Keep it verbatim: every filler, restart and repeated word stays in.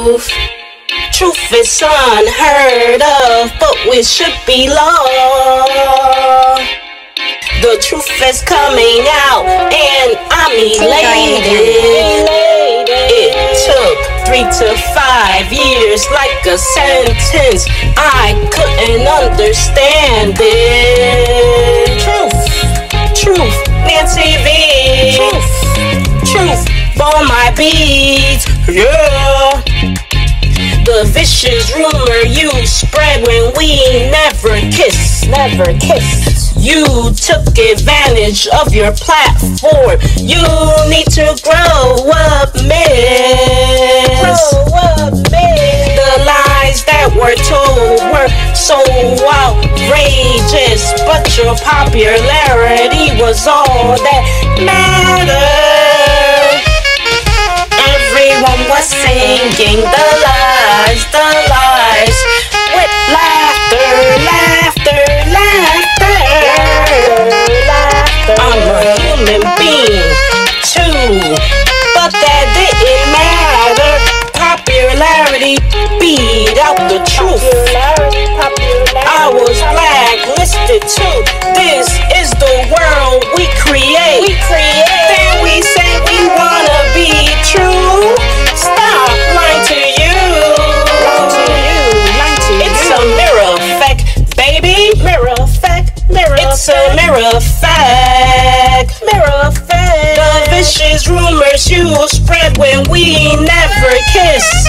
truth. Truth is unheard of, but we should be law. The truth is coming out, and I'm elated. It took three to five years, like a sentence. I couldn't understand it. Truth, truth, Nancy V. Truth, truth, for my beats, yeah. The vicious rumor you spread when we never kissed, never kissed. You took advantage of your platform. You need to grow up, miss. Grow up, miss. The lies that were told were so outrageous, but your popularity was all that mattered. Everyone was singing the lies, the lies, with laughter, laughter, laughter, laughter. I'm a human being too, but that didn't matter. Popularity beat out the truth. I was blacklisted too. This is the world we create. We create. Then we say we wanna be true. Stop lying to you. Lying to you. Lying to you. It's a mirror effect, baby. Mirror effect. Mirror. It's a mirror effect. Mirror effect. The vicious rumors you spread when we never kissed.